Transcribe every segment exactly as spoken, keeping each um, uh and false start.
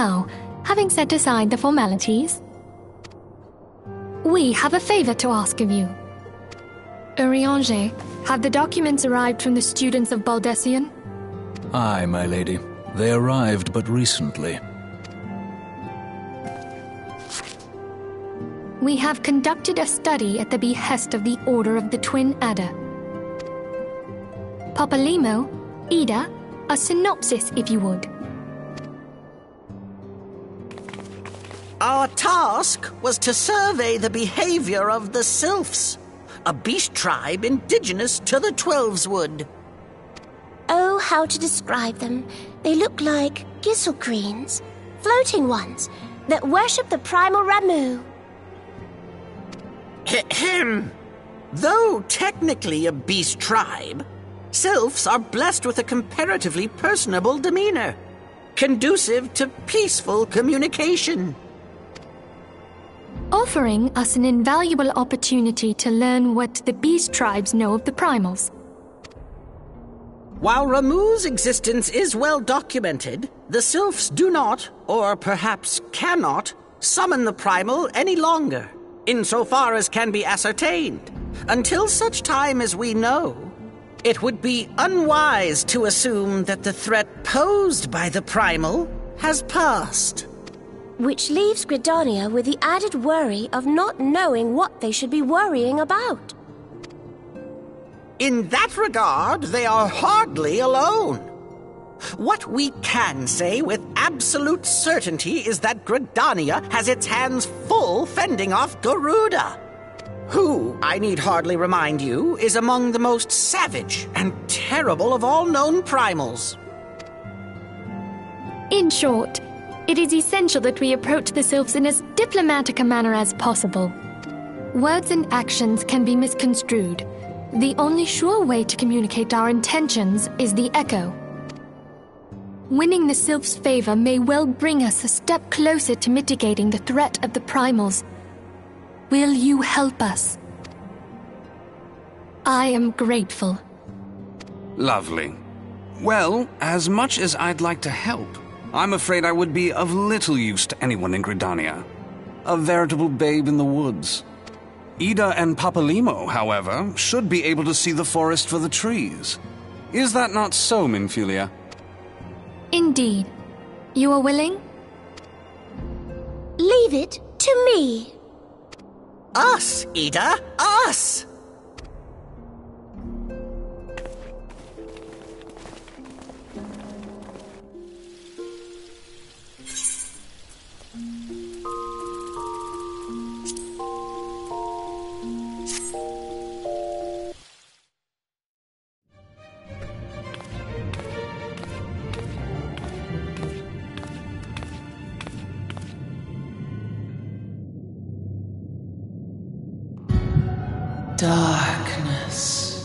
Now, having set aside the formalities, we have a favor to ask of you. Urianger, have the documents arrived from the students of Baldesion? Aye, my lady. They arrived but recently. We have conducted a study at the behest of the Order of the Twin Adder. Papalymo, Ida, a synopsis if you would. Our task was to survey the behavior of the Sylphs, a beast tribe indigenous to the Twelveswood. Oh, how to describe them. They look like Gisselcreens, floating ones, that worship the primal Ramu. Ahem. Though technically a beast tribe, Sylphs are blessed with a comparatively personable demeanor, conducive to peaceful communication. Offering us an invaluable opportunity to learn what the beast tribes know of the primals. While Ramu's existence is well documented, the Sylphs do not, or perhaps cannot, summon the primal any longer, insofar as can be ascertained. Until such time as we know, it would be unwise to assume that the threat posed by the primal has passed. Which leaves Gridania with the added worry of not knowing what they should be worrying about. In that regard, they are hardly alone. What we can say with absolute certainty is that Gridania has its hands full fending off Garuda, who, I need hardly remind you, is among the most savage and terrible of all known primals. In short, it is essential that we approach the Sylphs in as diplomatic a manner as possible. Words and actions can be misconstrued. The only sure way to communicate our intentions is the echo. Winning the Sylphs' favor may well bring us a step closer to mitigating the threat of the primals. Will you help us? I am grateful. Lovely. Well, as much as I'd like to help, I'm afraid I would be of little use to anyone in Gridania. A veritable babe in the woods. Ida and Papalymo, however, should be able to see the forest for the trees. Is that not so, Minfilia? Indeed. You are willing? Leave it to me. Us, Ida, us! Darkness.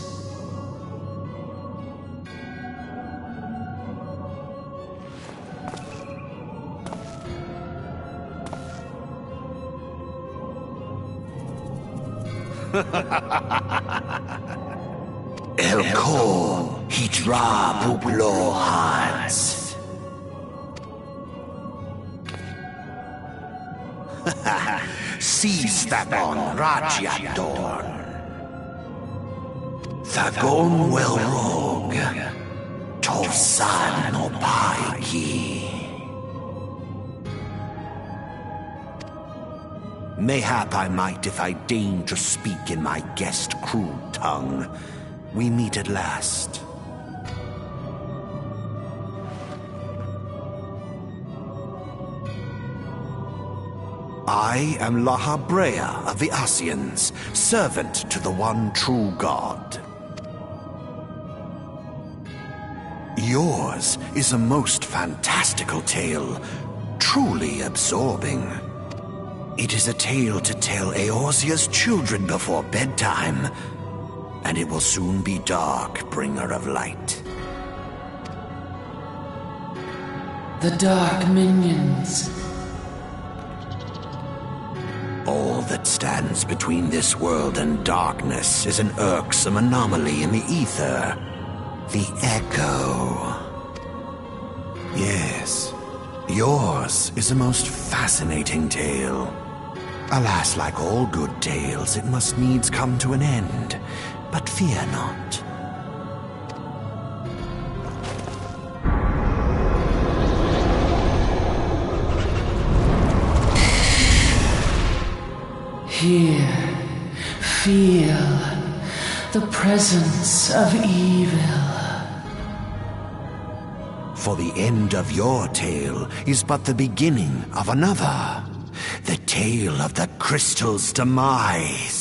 Elkor Hidra Bublo Hans. Seastabon Rajyadorn. Thagon Welrog, Tosan Opaiki. Mayhap I might if I deign to speak in my guest crude tongue. We meet at last. I am Lahabrea of the Ascians, servant to the one true God. Yours is a most fantastical tale, truly absorbing. It is a tale to tell Eorzea's children before bedtime, and it will soon be dark, bringer of light. The Dark Minions. All that stands between this world and darkness is an irksome anomaly in the ether. The Echo. Yes, Yours is a most fascinating tale. Alas, like all good tales, it must needs come to an end. But fear not. Here, feel the presence of evil. For the end of your tale is but the beginning of another. The tale of the crystal's demise.